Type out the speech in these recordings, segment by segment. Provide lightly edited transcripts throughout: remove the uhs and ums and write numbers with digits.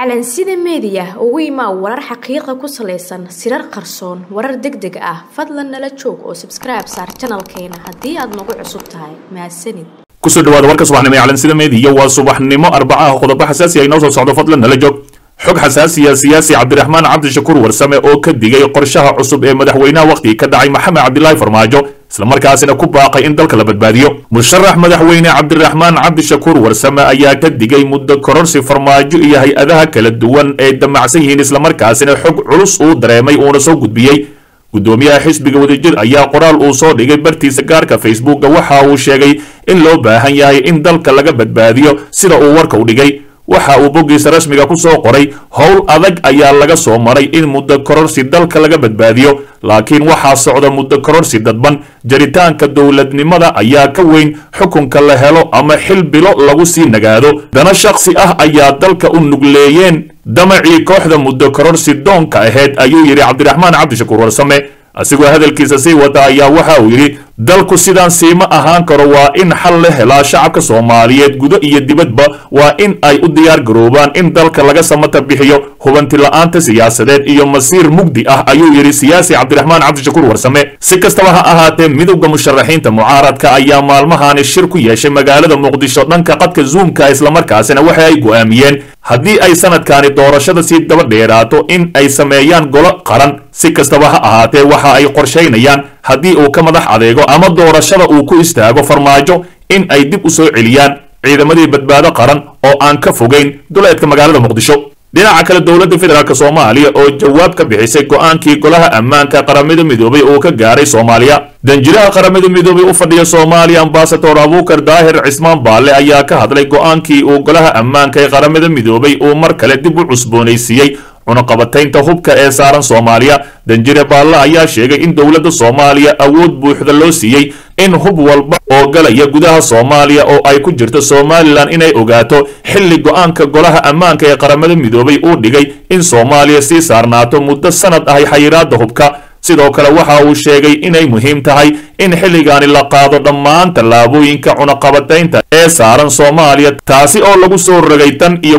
calansida media ugu imaa warar xaqiiqo ku saleysan sirar qarsoon warar degdeg ah fadlan nala joog oo subscribe saar channelkeena hadii aad nagu cusub tahay mahadsanid kusoo dhawaada warka subaxnimo ee calansida media waa subaxnimo arbacaha qodobo xasaasi ah inoo soo socdo fadlan nala joog xog xasaasi ah siyaasi Cabdiraxmaan Cabdishakuur Warsame oo ka digay qorshaha cusub ee madaxweynaha waqti ka dhacay Maxamed Cabdullaahi Farmaajo isla markaasina ku baaqay in dalka la badbaadiyo musharax madaxweyne Cabdiraxmaan Cabdishakuur Warsame ayaa ka digay muddo kororsi Farmaajo iyo hay'adaha kala duwan ee damacsan yihiin isla markaasina xog culus uu dareemay oo soo gudbiyay gudoomiyaha xisbiga wadajir ayaa qoraal uu soo dhigay bartiisa gaarka Facebook waxa uu sheegay in loo baahan yahay in dalka laga badbaadiyo sida uu warka u dhigay waxa uu bogiisa rasmiga ku soo qoray howl adag ayaa laga soo maray in muddo kororsi dalka laga badbaadiyo laakiin waxa socda muddo kororsi dadban jaritaanka dawladnimada ayaa ka weyn xukunka la helo ama xil bilo lagu sii nagaado dana shakhsi ah ayaa dalka u nugleeyeen damacii kooxda muddo kororsi doonka ahayd ayuu yiri Cabdiraxmaan Cabdishakuur Warsame asigoo hadalkiisa sii wada ayaa waxa uu yiri dalku sidaan siima ahaan karo waa in xal la helaa shacabka Soomaaliyeed gudo iyo dibadba waa in ay u diyaar garoobaan in dalka laga samata bixiyo hubanti la'aanta siyaasadeed iyo masiir mugdi ah ayuu yiri siyaasi Cabdiraxmaan Cabdishakuur Warsame si kastaba ha ahaatee midowga musharaxiinta mucaaradka ayaa maalmahan shir ku yeeshay magaalada Muqdisho dhanka qadka Zoom-ka isla markaasina waxa ay go'aamiyeen haddii ay sanadkaani doorashada si daba dheeraato in ay sameeyaan golo qaran si kastaba ha ahaatee waxa ay qorsheynayaan haddii uu ka madax adeego ama doorashada uu ku istaago Farmaajo in ay dib u soo celiyaan ciidamadii badbaado qaran oo aan ka fogeyn duleedka magaalada Muqdisho dhinaca kale dawladda federaalka Soomaaliya oo jawaab ka bixisay go'aankii golaha ammaanka qaramada midoobay oo ka gaaray Soomaaliya danjiraha qaramada midoobay u fadhiya Soomaaliya ambassador Abuukar Daahir Cismaan Baalle ayaa ka hadlay go'aankii uu golaha ammaanka ee qaramada midoobay oo mar kale dib u cusboonaysiiyay cunaqabataynta hubka ee saaran Soomaaliya danjire Baalle ayaa sheegay in dawladda Soomaaliya awood buuxda loo siiyay in hub walba oo galaya gudaha Soomaaliya oo ay ku jirto Somaliland inay ogaato xilli go'aanka golaha ammaanka ee qaramada midoobay uu dhigay in Soomaaliya si saarnaato muddo sanad ah xayiraadda hubka sidoo kale waxa uu sheegay inay muhiim tahay in xilligaani la qaado dhammaan tallaabooyinka cunaqabataynta ee saaran Soomaaliya taasi oo lagu soo rogay tan iyo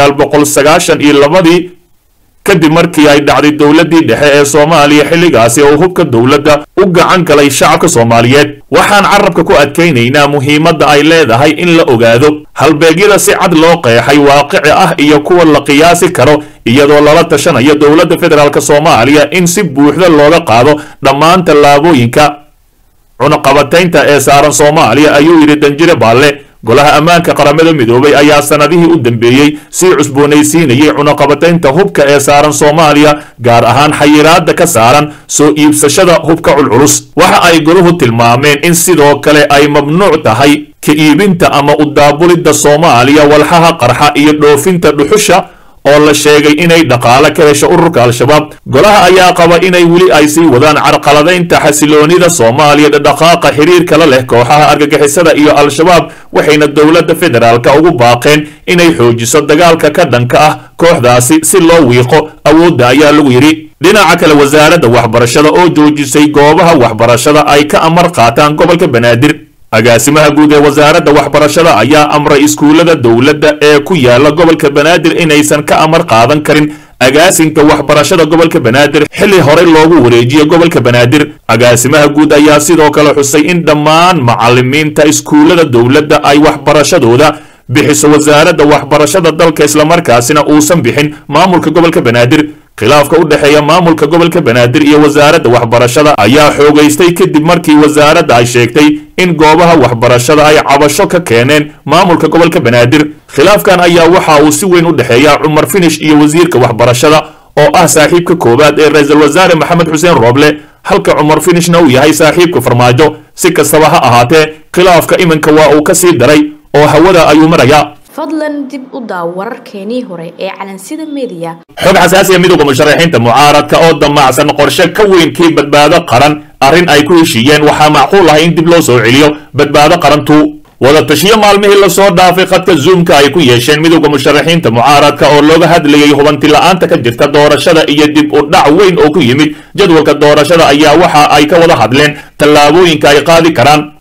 1992 kadib markii ay dhacday dawladii dhexe ee Soomaaliya xilligaasi oo hubka dawladda u gacan galay shacabka Soomaaliyeed waxaan carabka ku adkeynaynaa muhiimadda ay leedahay in la ogaado halbeegyada si cad loo qeexay waaqici ah iyo kuwa la qiyaasi karo iyadoo lala tashanayo dawladda federaalka Soomaaliya in si buuxda looga qaado dhammaan tallaabooyinka cunaqabataynta ee saaran Soomaaliya ayuu yiri danjire Baalle golaha ammaanka qaramada midoobay ayaa sanadihii u dambeeyay si cusboonaysiinayay cunaqabataynta hubka ee saaran Soomaaliya gaar ahaan xayiraadda ka saaran soo iibsashada hubka culculus waxa ay goluhu tilmaameen in sidoo kale ay mamnuuc tahay ka iibinta ama u daabulidda Soomaaliya walxaha qarxa iyo dhoofinta dhuxusha oo la sheegay inay dhaqaale ka hesho ururka Al-Shabaab golaha ayaa qaba inay wali ay sii wadaan carqaladaynta xasiloonida Soomaaliya dhaqaaqa xiriirka la leh kooxaha argagixisada iyo Al-Shabaab waxayna dawladda federaalka ugu baaqeen inay xoojiso dagaalka ka dhanka ah kooxdaasi si loo wiiqo awoodda ayaa lagu yiri dhinaca kale wasaaradda waxbarashada oo joojisay goobaha waxbarashada ay ka amar qaataan gobolka Banaadir agaasimaha guud ee wasaaradda waxbarashada ayaa amray iskuulada dawladda ee ku yaala gobolka Banaadir inaysan ka amar qaadan karin agaasinka waxbarashada gobolka Banaadir xilli hore loogu wareejiyay gobolka Banaadir agaasimaha guud ayaa sidoo kale xusay in dhammaan macallimiinta iskuulada dawladda ay waxbarashadooda bixiso wasaaradda waxbarashada dalka isla markaasina uusan bixin maamulka gobolka Banaadir khilaafka u dhaxeeya maamulka gobolka Banaadir iyo wasaaradda waxbarashada ayaa xoogaystay kadib markii wasaaradda ay sheegtay in goobaha waxbarashada ay cabasho ka keeneen maamulka gobolka Banaadir khilaafkan ayaa waxa uu si weyn u dhaxeeya Cumar Finish iyo wasiirka waxbarashada oo ah saaxiibka koobaad ee ra'iisul wasaare Maxamed Xuseen Roble halka Cumar Finishna uu yahay saaxiibka Farmaajo si kastaba ha ahaatee khilaafka iminka waa uu ka sii daray oo hawada ayuu marayaa fadlan dib u daaw wararkeenii hore ee calansida media xog xasaasi ah midowga musharaxiinta mucaaradka oo damacsan qorshe ka weynkii badbaado qaran arrin ay ku heshiiyeen waxaa macquul ah in dib loo soo celiyo badbaado qarantu wada tashiyo maalmihii la soo dhaafay qadka Zoom-ka ay ku yeesheen midowga musharaxiinta mucaaradka oo looga hadlayay hubanti la'aanta ka jirta doorashada iyo dib u dhac weyn oo ku yimid jadwalka doorashada ayaa waxa ay ka wada hadleen tallaabooyinka ay qaadi karaan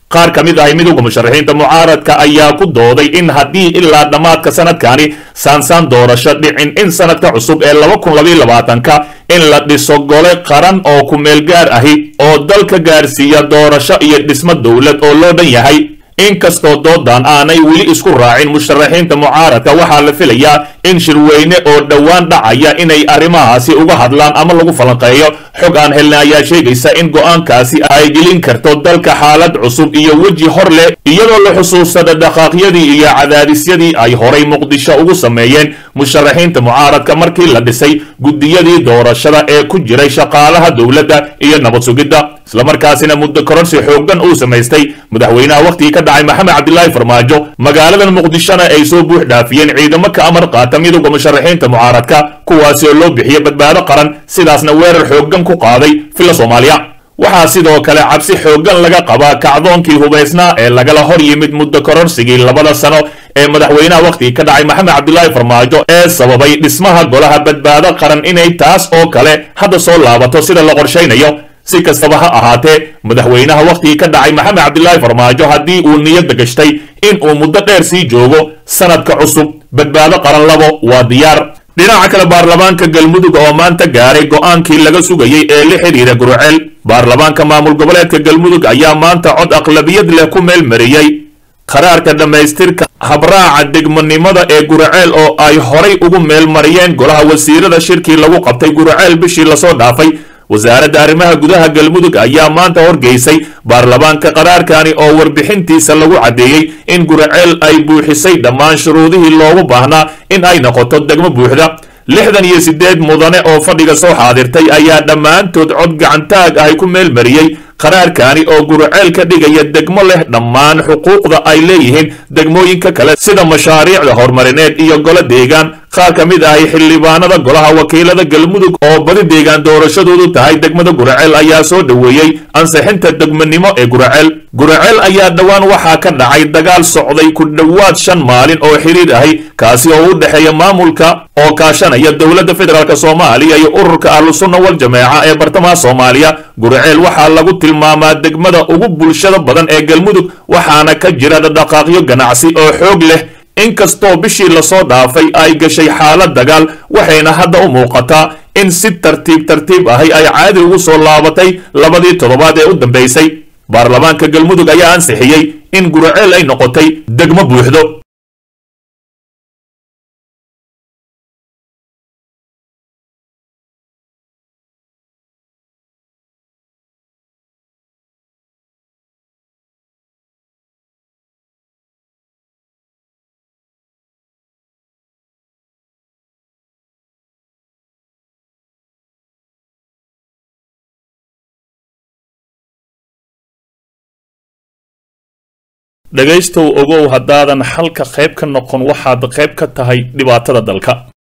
qaar ka mid ahay midowda musharaxiinta mucaaradka ayaa ku dooday in haddii ilaa dhammaadka sanadkani saansaan doorasho dhicin in sanadka cusub ee 2022ka in la dhiso gole qaran oo ku meel gaar ahi oo dalka gaarsiiya doorasho iyo dhismo dowlad oo loo dhan yahay. inkastoo doodan aanay weli isku raacin musharaxiinta mucaaradka waxaa la filayaa in shirweyne oo dhowaan dhacaya inay arrimahaasi uga hadlaan ama lagu falanqeeyo. xog aan helna ayaa sheegaysa in go'aankaasi ay gelin karto dalka xaalad cusub iyo weji hor leh iyadoo la xusuusada dhaqaaqyadii iyo cadaadisyadii ay horay muqdisho ugu sameeyeen musharaxiinta mucaaradka markii la dhisay guddiyadii doorashada ee ku jiray shaqaalaha dowladda iyo nabad sugidda, islamarkaasina muddo kororsi xooggan uu samaystay madaxweynaha waqtigii ka dhacay maxamed cabdilaahi farmaajo. magaaladan muqdishona ay soo buux dhaafiyeen ciidamo ka amar qaata midowda musharaxiinta mucaaradka kuwaasi oo loo bixiyo badbaado qaran, sidaasna weerar xooggan ku qaaday filla Soomaaliya. waxaa sidoo kale cabsi xooggan laga qabaa kacdoonkii hubaysnaa ee lagala hor yimid muddo kororsigii 2 sano ee madaxweynaha waqtigii ka dhacay maxamed cabdilaahi farmaajo ee sababay dhismaha golaha badbaado qaran inay taas oo kale hadda soo laabato sida la qorshaynayo. si kastaba ha ahaatee madaxweynaha waqtigii ka dhacay maxamed cabdilaahi farmaajo haddii uu niyadda gashtay in uu muddo dheer sii joogo sanadka cusub badbaado qaran 2 waa diyaar. dhinaca kale baarlamaanka galmudug oo maanta gaaray go'aankii laga sugayay ee la xiriira Gurceel. baarlamaanka maamul goboleedka galmudug ayaa maanta cod aqlabiyad leh ku meel mariyay qaraarka dhamaystirka habraaca degmonimada ee Gurceel oo ay horay ugu meel mariyeen golaha wasiirada shirkii lagu qabtay Gurceel bishii la soo dhaafay. wasaaradda arrimaha gudaha galmudug ayaa maanta horgeysay baarlamaanka qaraarkani oo warbixintiisa lagu cadeeyay in Gurceel ay buuxisay dhammaan shuruudihii loogu baahnaa in ay noqoto degmo buuxda. 68 mudane oo fadhiga soo xaadirtay ayaa dhammaantood cod gacantaag ah ku meel mariyay qaraarkani oo Gurceel ka dhigaya degmo leh dhammaan xuquuqda ay leeyihiin degmooyinka kale sida mashaariicda horumarineed iyo golo deegaan. qaar ka mid ah xildhibaanada golaha wakiilada galmudug oo badi deegaan doorashadoodu tahay degmada Gurceel ayaa soo dhaweeyay ansixinta degmonimo ee Gurceel. Gurceel ayaa dhawaan waxaa ka dhacay dagaal socday ku dhawaad 5 maalin oo xiriir ahi kaasi oo u dhaxeeya maamulka oo kaashanaya dowladda federaalka Soomaaliya iyo ururka Ahlusunna wal Jameeca ee bartamaha Soomaaliya. Gurceel waxaa lagu tilmaamaa degmada ugu bulshada badan ee galmudug waxaana ka jira dhaqaaqyo ganacsi oo xoog leh. inkastoo bishii la soo dhaafay ay gashay xaalad dagaal waxayna hadda u muuqataa in si tartiib ahi ay caadi ugu soo laabatay 2 toddobaad ee u dambeysay. baarlamaanka galmudug ayaa ansixiyay in Gurceel ay noqotay degmo buuxdo. dhagaystow ogow haddaadan halka qayb ka noqon waxaad qayb ka tahay dhibaatada dalka.